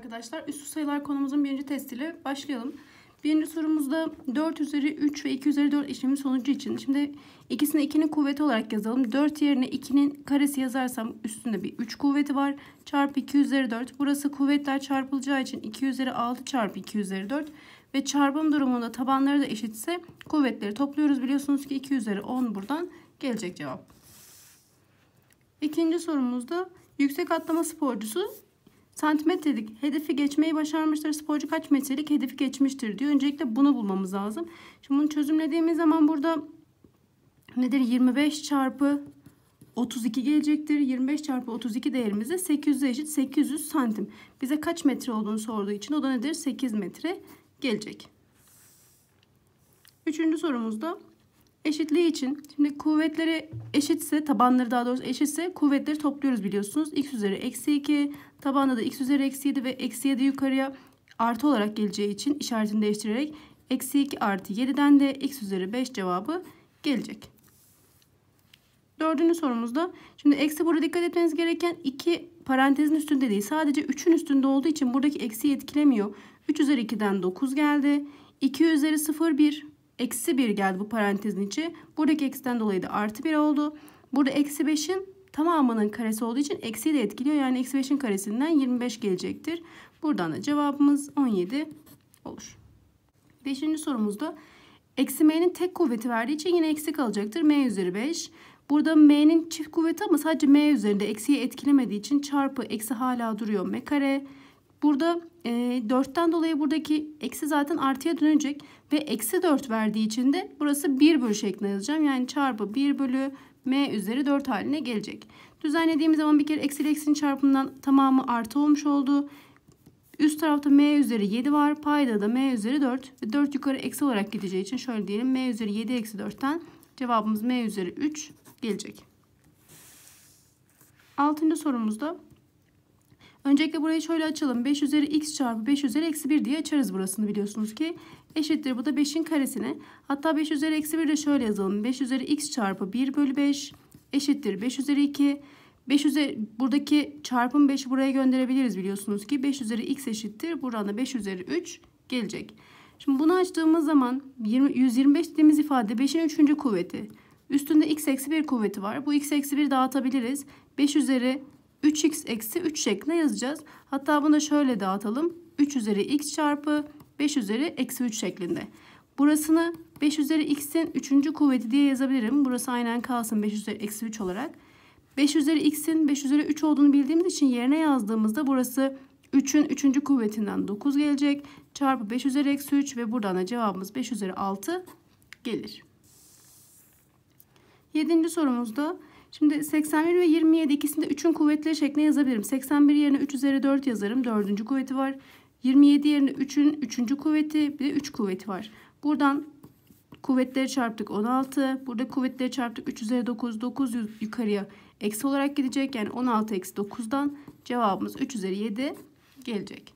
Arkadaşlar üstü sayılar konumuzun birinci testiyle başlayalım. Birinci sorumuzda 4 üzeri 3 ve 2 üzeri 4 işlemin sonucu için. Şimdi ikisini 2'nin kuvveti olarak yazalım. 4 yerine 2'nin karesi yazarsam üstünde bir 3 kuvveti var. Çarpı 2 üzeri 4. Burası kuvvetler çarpılacağı için 2 üzeri 6 çarpı 2 üzeri 4. Ve çarpım durumunda tabanları da eşitse kuvvetleri topluyoruz. Biliyorsunuz ki 2 üzeri 10 buradan gelecek cevap. İkinci sorumuzda yüksek atlama sporcusu santimetrelik hedefi geçmeyi başarmıştır. Sporcu kaç metrelik hedefi geçmiştir diyor. Öncelikle bunu bulmamız lazım. Şimdi bunu çözümlediğimiz zaman burada nedir? 25 çarpı 32 gelecektir. 25 çarpı 32 değerimize 800'e eşit 800 santim. Bize kaç metre olduğunu sorduğu için o da nedir? 8 metre gelecek. Üçüncü sorumuzda eşitliği için şimdi kuvvetleri eşitse, tabanları daha doğrusu eşitse kuvvetleri topluyoruz biliyorsunuz. X üzeri eksi 2, tabanda da x üzeri eksi 7 ve eksi 7 yukarıya artı olarak geleceği için işaretini değiştirerek eksi 2 artı 7'den de x üzeri 5 cevabı gelecek. Dördüncü sorumuzda şimdi eksi burada dikkat etmeniz gereken 2 parantezin üstünde değil, sadece 3'ün üstünde olduğu için buradaki eksiyi etkilemiyor. 3 üzeri 2'den 9 geldi. 2 üzeri 0 1 eksi 1 geldi bu parantezin içi. Buradaki eksiden dolayı da artı 1 oldu. Burada eksi 5'in tamamının karesi olduğu için eksiyi de etkiliyor. Yani eksi 5'in karesinden 25 gelecektir. Buradan da cevabımız 17 olur. Beşinci sorumuzda eksi m'nin tek kuvveti verdiği için yine eksi kalacaktır. M üzeri 5. Burada m'nin çift kuvveti ama sadece m üzerinde eksiyi etkilemediği için çarpı eksi hala duruyor m kare. Burada 4'ten dolayı buradaki eksi zaten artıya dönecek ve eksi 4 verdiği için de burası 1 bölü şeklinde yazacağım. Yani çarpı 1 bölü m üzeri 4 haline gelecek. Düzenlediğimiz zaman bir kere eksi ile eksinin çarpımından tamamı artı olmuş oldu. Üst tarafta m üzeri 7 var. Payda da m üzeri 4. Ve 4 yukarı eksi olarak gideceği için şöyle diyelim. M üzeri 7 eksi 4'ten cevabımız m üzeri 3 gelecek. 6. sorumuzda öncelikle burayı şöyle açalım. 5 üzeri x çarpı 5 üzeri eksi 1 diye açarız burasını biliyorsunuz ki. Eşittir bu da 5'in karesine. Hatta 5 üzeri eksi 1 de şöyle yazalım. 5 üzeri x çarpı 1 bölü 5 eşittir 5 üzeri 2. 5 üzeri buradaki çarpım 5'i buraya gönderebiliriz biliyorsunuz ki. 5 üzeri x eşittir. Buradan da 5 üzeri 3 gelecek. Şimdi bunu açtığımız zaman 125 dediğimiz ifade 5'in 3. kuvveti. Üstünde x eksi 1 kuvveti var. Bu x eksi 1 dağıtabiliriz. 5 üzeri 3x eksi 3 şeklinde yazacağız. Hatta bunu da şöyle dağıtalım. 3 üzeri x çarpı 5 üzeri eksi 3 şeklinde. Burasını 5 üzeri x'in 3. kuvveti diye yazabilirim. Burası aynen kalsın 5 üzeri eksi 3 olarak. 5 üzeri x'in 5 üzeri 3 olduğunu bildiğimiz için yerine yazdığımızda burası 3'ün 3. kuvvetinden 9 gelecek. Çarpı 5 üzeri eksi 3 ve buradan da cevabımız 5 üzeri 6 gelir. 7. sorumuzda şimdi 81 ve 27 ikisini de 3'ün kuvvetleri şeklinde yazabilirim. 81 yerine 3 üzeri 4 yazarım. 4. kuvveti var. 27 yerine 3'ün 3. kuvveti bir de 3 kuvveti var. Buradan kuvvetleri çarptık 16. Burada kuvvetleri çarptık 3 üzeri 9. 9 yukarıya eksi olarak gidecek. Yani 16 eksi 9'dan cevabımız 3 üzeri 7 gelecek.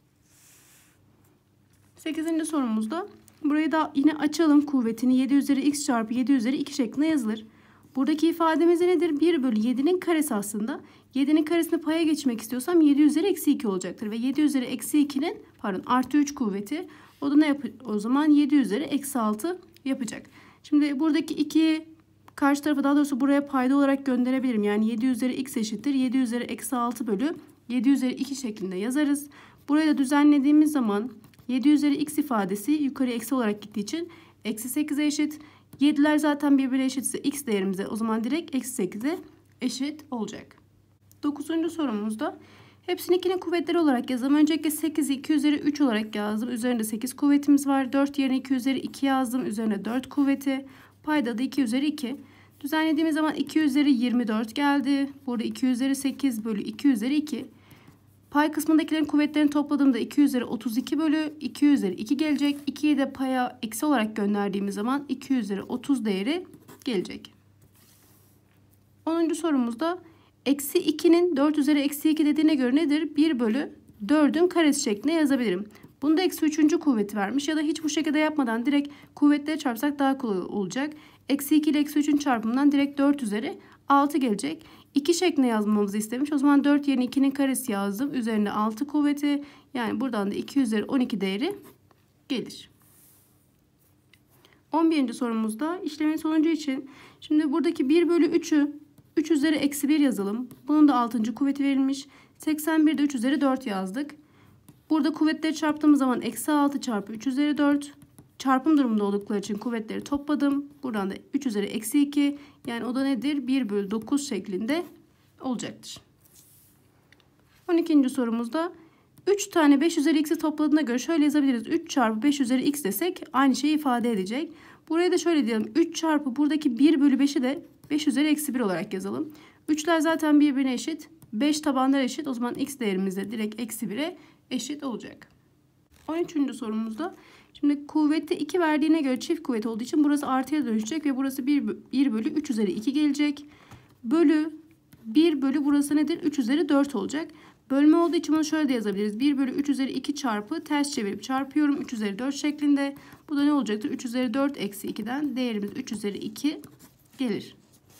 8. sorumuzda burayı da yine açalım kuvvetini. 7 üzeri x çarpı 7 üzeri 2 şeklinde yazılır. Buradaki ifademiz nedir? 1 bölü 7'nin karesi aslında. 7'nin karesini paya geçmek istiyorsam 7 üzeri eksi 2 olacaktır. Ve 7 üzeri eksi 2'nin artı 3 kuvveti. O da ne yapar? O zaman 7 üzeri eksi 6 yapacak. Şimdi buradaki 2'yi karşı tarafa daha doğrusu buraya payda olarak gönderebilirim. Yani 7 üzeri x eşittir. 7 üzeri eksi 6 bölü 7 üzeri 2 şeklinde yazarız. Burayı da düzenlediğimiz zaman 7 üzeri x ifadesi yukarı eksi olarak gittiği için eksi 8'e eşit. 7'ler zaten birbirine eşitse x değerimize o zaman direkt eksi 8'e eşit olacak. 9. sorumuzda hepsini 2'nin kuvvetleri olarak yazalım. Öncelikle 8'i 2 üzeri 3 olarak yazdım. Üzerinde 8 kuvvetimiz var. 4 yerine 2 üzeri 2 yazdım. Üzerine 4 kuvveti. Payda da 2 üzeri 2. Düzenlediğimiz zaman 2 üzeri 24 geldi. Burada 2 üzeri 8 bölü 2 üzeri 2. Pay kısmındakilerin kuvvetlerini topladığımda 2 üzeri 32 bölü 2 üzeri 2 gelecek. 2'yi de paya eksi olarak gönderdiğimiz zaman 2 üzeri 30 değeri gelecek. 10. sorumuzda eksi 2'nin 4 üzeri eksi 2 dediğine göre nedir? 1 bölü 4'ün karesi şeklinde yazabilirim. Bunda eksi 3. kuvveti vermiş ya da hiç bu şekilde yapmadan direkt kuvvetleri çarpsak daha kolay olacak. Eksi 2 ile eksi 3'ün çarpımından direkt 4 üzeri 6 gelecek. 2 şeklinde yazmamızı istemiş. O zaman 4 yerine 2'nin karesi yazdım. Üzerine 6 kuvveti. Yani buradan da 2 üzeri 12 değeri gelir. 11. sorumuzda işlemin sonucu için. Şimdi buradaki 1 bölü 3'ü 3 üzeri eksi 1 yazalım. Bunun da 6. kuvveti verilmiş. 81'de 3 üzeri 4 yazdık. Burada kuvvetleri çarptığımız zaman eksi 6 çarpı 3 üzeri 4. Çarpım durumunda oldukları için kuvvetleri topladım. Buradan da 3 üzeri eksi 2. Yani o da nedir? 1 bölü 9 şeklinde olacaktır. 12. sorumuzda 3 tane 5 üzeri x'i topladığına göre şöyle yazabiliriz. 3 çarpı 5 üzeri x desek aynı şeyi ifade edecek. Buraya da şöyle diyelim. 3 çarpı buradaki 1 bölü 5'i de 5 üzeri eksi 1 olarak yazalım. 3'ler zaten birbirine eşit. 5 tabanlar eşit. O zaman x değerimiz de direkt eksi 1'e eşit olacak. 13. sorumuzda şimdi kuvvette 2 verdiğine göre çift kuvvet olduğu için burası artıya dönüşecek ve burası 1 bölü 3 üzeri 2 gelecek. Bölü 1 bölü burası nedir? 3 üzeri 4 olacak. Bölme olduğu için bunu şöyle de yazabiliriz. 1 bölü 3 üzeri 2 çarpı ters çevirip çarpıyorum. 3 üzeri 4 şeklinde. Bu da ne olacaktır? 3 üzeri 4 eksi 2'den değerimiz 3 üzeri 2 gelir.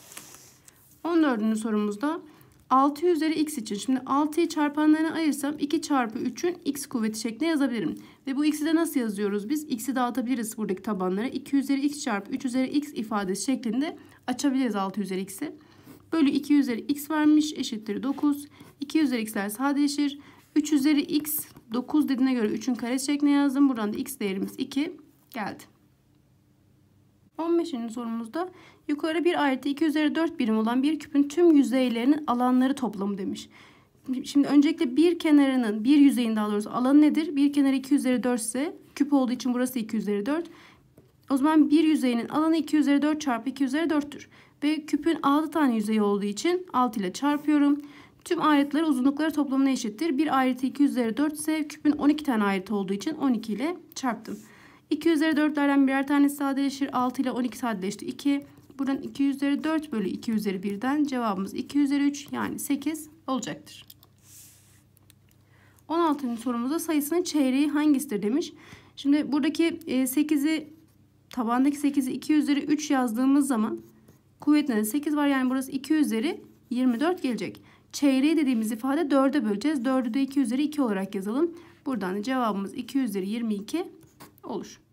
14. sorumuzda 6 üzeri x için. Şimdi 6'yı çarpanlarına ayırsam 2 çarpı 3'ün x kuvveti şeklinde yazabilirim. Ve bu x'i de nasıl yazıyoruz biz? X'i dağıtabiliriz buradaki tabanlara. 2 üzeri x çarpı 3 üzeri x ifadesi şeklinde açabiliriz 6 üzeri x'i. Bölü 2 üzeri x vermiş eşittir 9. 2 üzeri x'ler sadeleşir. 3 üzeri x 9 dediğine göre 3'ün karesi şeklinde yazdım. Buradan da x değerimiz 2 geldi. 15. sorumuzda yukarı bir ayrıtı 2 üzeri 4 birim olan bir küpün tüm yüzeylerinin alanları toplamı demiş. Şimdi öncelikle bir kenarının, bir yüzeyin daha doğrusu alanı nedir? Bir kenarı 2 üzeri 4 ise küp olduğu için burası 2 üzeri 4. O zaman bir yüzeyinin alanı 2 üzeri 4 çarpı 2 üzeri 4'tür. Ve küpün 6 tane yüzeyi olduğu için 6 ile çarpıyorum. Tüm ayrıtları uzunlukları toplamına eşittir. Bir ayrıtı 2 üzeri 4 ise küpün 12 tane ayrıtı olduğu için 12 ile çarptım. 2 üzeri 4'lerden birer tanesi sadeleşir. 6 ile 12 sadeleşti 2. Buradan 2 üzeri 4 bölü 2 üzeri 1'den cevabımız 2 üzeri 3 yani 8 olacaktır. 16. sorumuzda sayısının çeyreği hangisidir demiş. Şimdi buradaki 8'i tabandaki 8'i 2 üzeri 3 yazdığımız zaman kuvvetinde 8 var. Yani burası 2 üzeri 24 gelecek. Çeyreği dediğimiz ifade 4'e böleceğiz. 4'ü de 2 üzeri 2 olarak yazalım. Buradan da cevabımız 2 üzeri 22 olur.